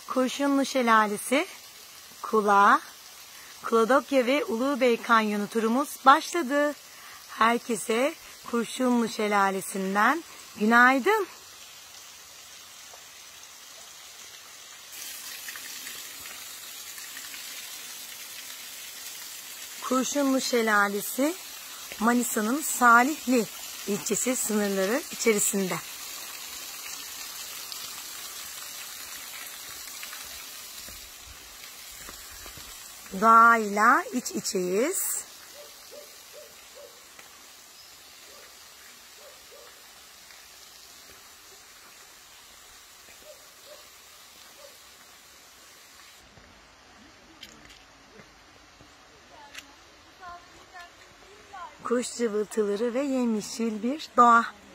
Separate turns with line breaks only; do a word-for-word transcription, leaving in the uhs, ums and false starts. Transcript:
Kurşunlu Şelalesi, Kula, Kapadokya ve Ulubey Kanyonu turumuz başladı. Herkese Kurşunlu Şelalesi'nden günaydın. Kurşunlu Şelalesi, Manisa'nın Salihli ilçesi sınırları içerisinde. Doğayla iç içeyiz. Kuş cıvıltıları ve yemyeşil bir doğa.